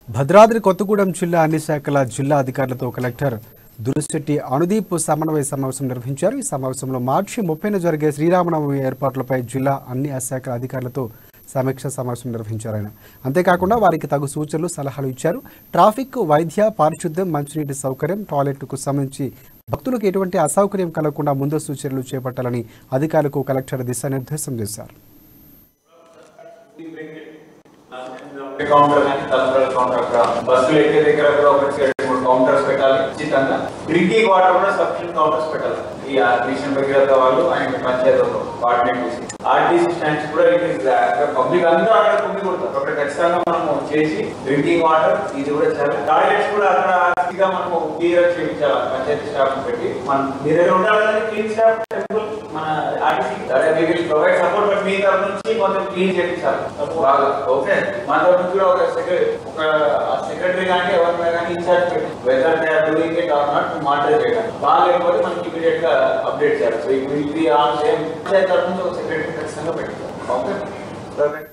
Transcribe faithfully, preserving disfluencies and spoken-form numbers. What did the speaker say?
భద్రాద్రి కొత్తగూడెం జిల్లా అన్ని శాఖల జిల్లా అధికారులతో కలెక్టర్ దురిశెట్టి అనుదీప్ సమన్వయ సమావేశం నిర్వహించారు. ఈ సమావేశంలో మార్చి ముప్పైన జరిగే శ్రీరామనవమి ఏర్పాట్లపై జిల్లా అన్ని శాఖల అధికారులతో సమీక్ష సమావేశం నిర్వహించారు. ఆయన అంతేకాకుండా వారికి తగు సూచనలు సలహాలు ఇచ్చారు. ట్రాఫిక్, వైద్య, పారిశుద్ధ్యం, మంచినీటి సౌకర్యం, టాయిలెట్లకు సంబంధించి భక్తులకు ఎటువంటి అసౌకర్యం కలగకుండా ముందస్తు చర్యలు చేపట్టాలని అధికారులకు కలెక్టర్ దిశానిర్దేశం చేశారు. బస్సులు ఎక్కే దగ్గర కూడా ఒకటి మూడు కౌంటర్స్ పెట్టాలి. ఖచ్చితంగా డ్రింకింగ్ వాటర్ కూడా సఫిషియెంట్ కౌంటర్స్ పెట్టాలి. ఈ మిషన్ భగీరథ వాళ్ళు ఆయన పంచాయతీలో కోఆర్డినేట్ చేసి ఆర్టీసీ స్టాండ్స్ కూడా పబ్లిక్ అందరూ అక్కడ కుంగి కొడతారు. అక్కడ ఖచ్చితంగా మనము చేసి డ్రింకింగ్ వాటర్ ఇది కూడా చాలా టాయిలెట్స్ కూడా అక్కడ మనము క్లియర్ చేయించాలి. పంచాయతీ స్టాఫ్ పెట్టి మన మీరు ఉండాలని క్లీన్ స్టాఫ్ మన ఆర్టీసీ ప్రొవైడ్ సపోర్ట్ బట్ మీ తరఫు నుంచి కొంచెం క్లీన్ చేయించాలి బాగా. ఓకే, మన తరఫు నుంచి కూడా ఒక సెక్రటరీ ఒక సెక్రటరీ కానీ ఎవరిపై కానీ ఇన్ఛార్జ్ పెట్టి whether they are doing it or not monitor చేయడం బాగా లేకపోతే మనకి ఇమీడియట్ గా అప్డేట్ చేయాలి. సో ఈ ఆన్ సేమ్ తరఫు నుంచి ఒక సెక్రటరీ ఖచ్చితంగా పెట్టాలి. ఓకే.